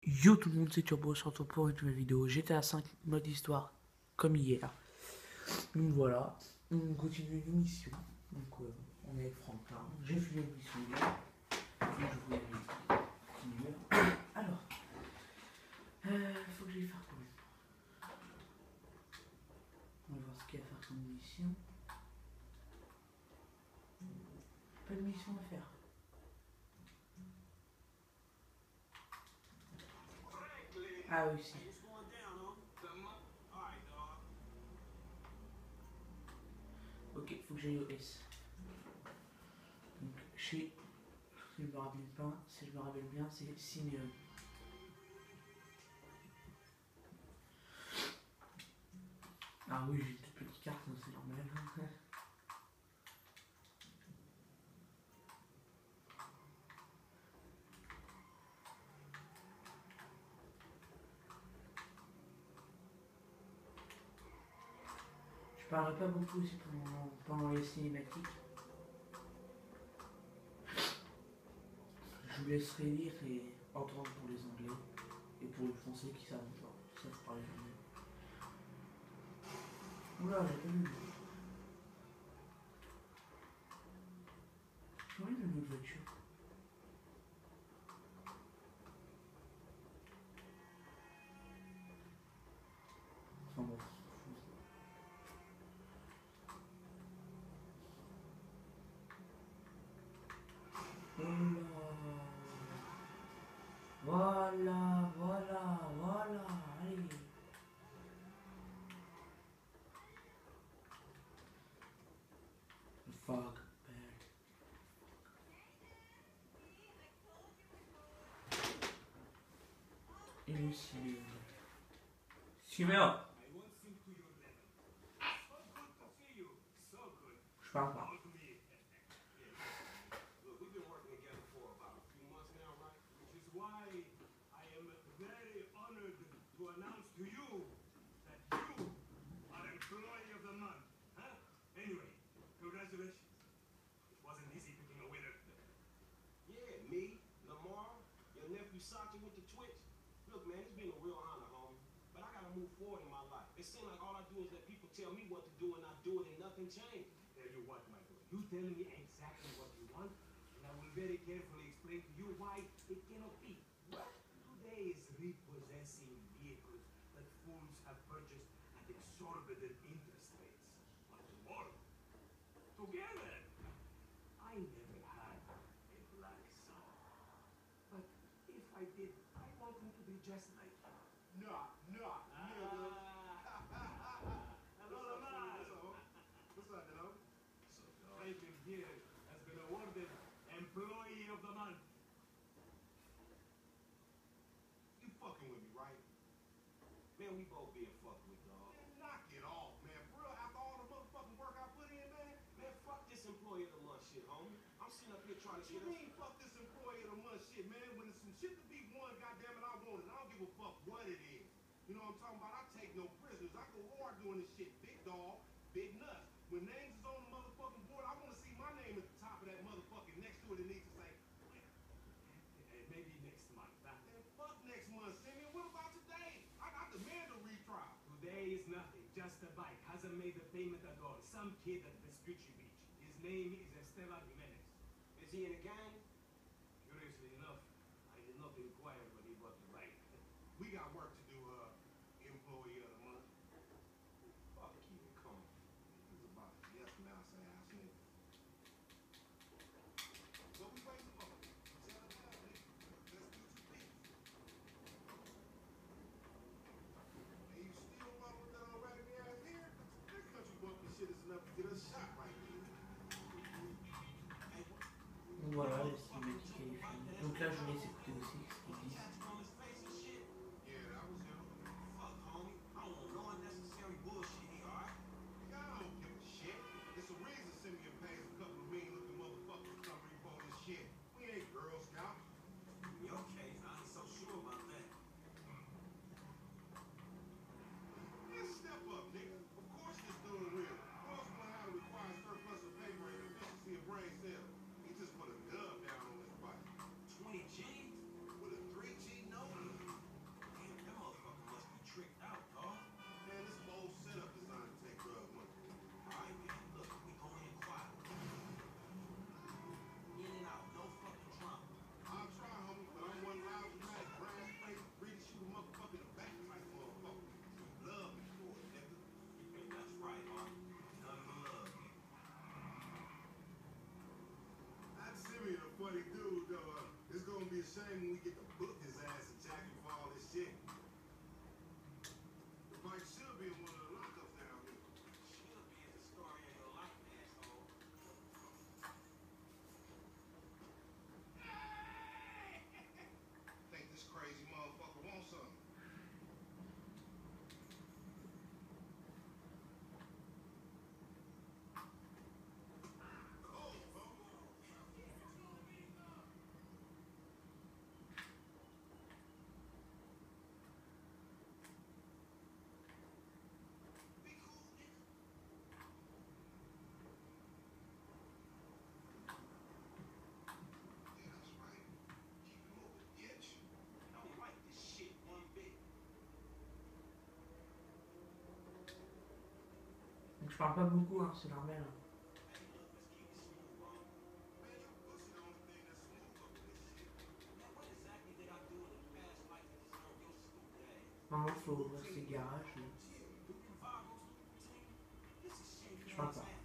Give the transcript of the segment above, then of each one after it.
Yo tout le monde, c'est Turbo, on se retrouve pour une nouvelle vidéo GTA 5 mode histoire comme hier. Donc voilà, on continue une mission. Donc on est avec Franklin. J'ai fini une mission hier. Donc je voulais continuer. Alors, faut que j'aille faire quoi? On va voir ce qu'il y a à faire comme mission. Pas de mission à faire. Ah oui, si. Ok, faut que j'aille au S. Donc chez, si je me rappelle pas, si je me rappelle bien, c'est Simeon. Ah oui, j'ai une toute petite carte, c'est normal. Je parlerai pas beaucoup aussi pendant les cinématiques. Je vous laisserai lire et entendre pour les anglais et pour les français qui savent parler anglais. Oula, j'ai pas vu. J'ai envie de notre voiture. Enfin bon. Voilà, voilà, voilà, allez. Fuck, bad. Et le Simeon. Simeon! Je parle pas. Sachi with the Twitch. Look, man, it's been a real honor, homie. But I gotta move forward in my life. It seems like all I do is let people tell me what to do and I do it and nothing changes. Tell you what, my boy. You tell me exactly what you want, and I will very carefully explain to you why it cannot be. What? Today is repossessing vehicles that fools have purchased at exorbitant interest rates. But tomorrow, together, I never had a black son. But if I did, I want him to be just like you. Nah, nigga. Hello, Lamar. What's up, Delo? Nathan here has been awarded Employee of the Month. You fucking with me, right? Man, we both being fucked with, dog. Man, knock it off, man. For real, after all the motherfucking work I put in, man. Man, fuck this employee of the month shit, homie. I'm sitting up here trying What to you get us. mean, fuck this employee of the month shit, man? When there's some shit to be won, goddamn it, I want it. I don't give a fuck what it is. You know what I'm talking about? I take no prisoners. I go hard doing this shit. Big dog, big nuts. When names is on the motherfucking board, I want to see my name at the top of that motherfucking next to it. It needs to say, Maybe next month. man, fuck next month, Simeon. What about today? I demand a retrial. Today is nothing. Just a bike. Hasn't made the payment at all. Some kid at Vespucci Beach. His name is Esteban Jimenez. Is he in the gang? Curiously enough, I did not inquire when he bought the bike. We got work to do, employee of the month. Fuck, keep it coming. It's about yes now, say I said. What we waiting for? Settle down, nigga. Let's do two things. And you still run with that raggedy ass hair? That country bumpkin shit is enough to get us shot right here. Donc voilà, les cinématiques elle est finie. Donc là je vous laisse écouter aussi ce qu'ils disent. Yeah, that was him. Fuck, homie. I don't want no unnecessary bullshit here, alright? Nigga, I don't give a shit. It's a reason Je parle pas beaucoup, hein, c'est normal. Hein. Non, faut rester garage. Je parle pas.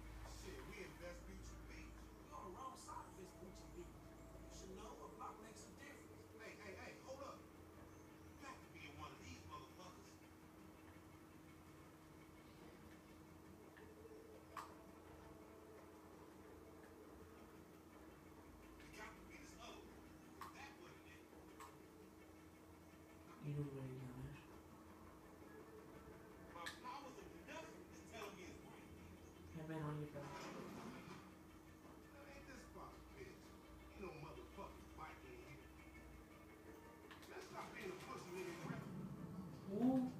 Il ouvre les garages. Ah ben non, il est pas là. Ouh.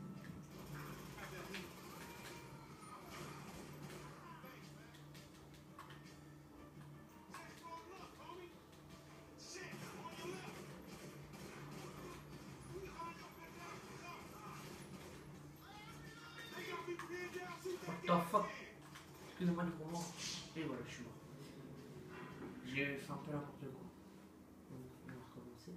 What the fuck? Excusez-moi du moment. Et voilà, je suis mort. J'ai fait un peu n'importe quoi. Donc, on va recommencer.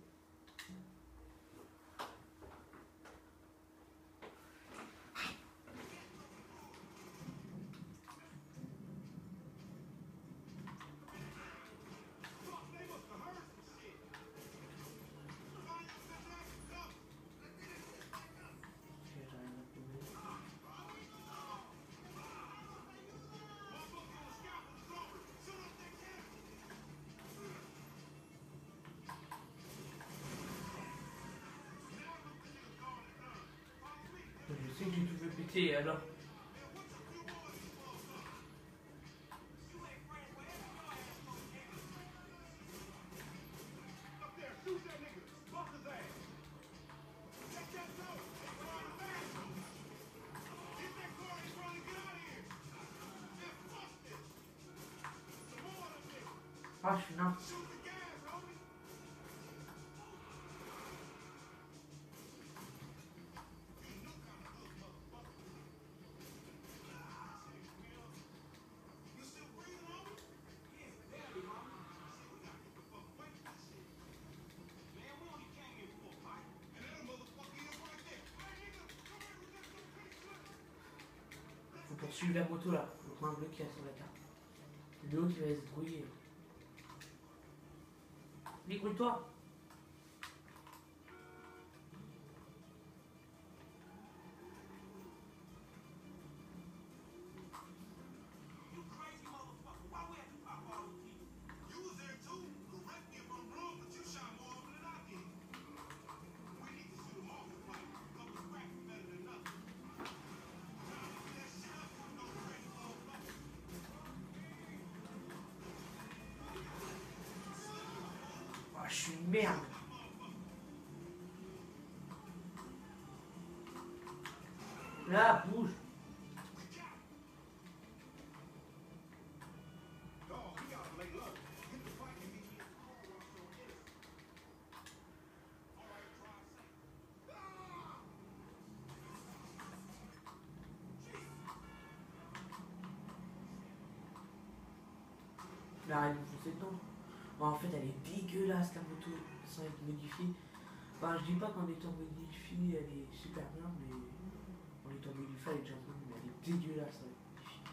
Ok, j'arrive à trouver. Je sais que j'ai tout fait péter, alors. Ah, je suis nain. Faut poursuivre la moto là, le point bleu qui est sur la carte. L'autre il va se brouiller. Débrouille-toi. Ah, je suis une merde. Là, bouge. Mais arrête de me foncer dedans. Bon, en fait, elle est dégueulasse la moto sans être modifiée. Enfin, je dis pas qu'en étant modifiée, elle est super bien, mais en étant modifiée, elle est déjà bonne, mais elle est dégueulasse avec modifiée.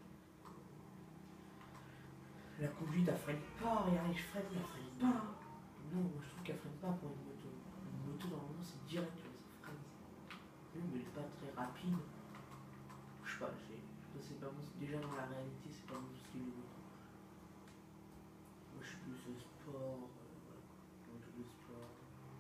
La conduite, elle freine pas, regardez, je freine, elle freine pas. Non, moi je trouve qu'elle freine pas pour une moto. Une moto, normalement, c'est direct, tu vois, ça freine. Oui, mais elle est pas très rapide. Je sais pas, c'est pas mon, déjà dans la réalité, c'est pas mon style de moto. Moi, je suis plus sport, voilà, moto de sport.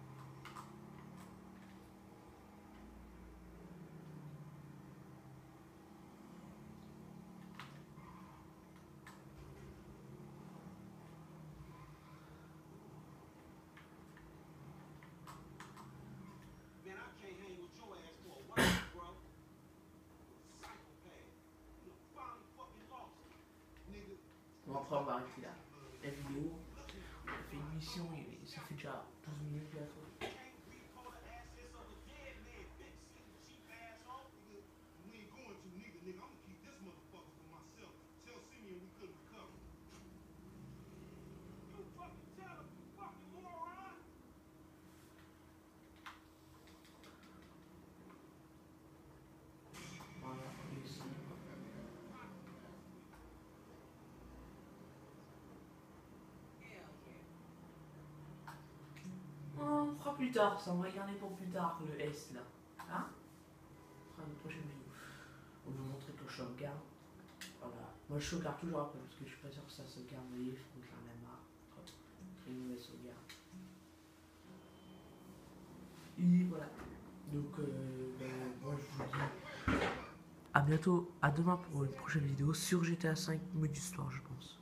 Man, I can't hang with your ass for a while, bro. Psychopath. You done finally fucking lost it. Nigga, Bon, après, on va arrêter là. La vidéo, on a fait une mission et ça fait déjà 12 minutes bientôt. can't repo the assets of a dead man, bitch. Cheap asshole. We ain't going to, nigga. I'm gonna keep this motherfucker. on fera plus tard, ça on va garder pour plus tard le S là. Hein? On fera une prochaine vidéo. On va vous montrer que je sauvegarde. Voilà. Moi je sauvegarde toujours après parce que je suis pas sûr que ça sauvegarde. Vous voyez, Franklin la marre. Très mauvaise sauvegarde. Et voilà. Donc moi je vous dis à bientôt, à demain pour une prochaine vidéo sur GTA 5 mode histoire je pense.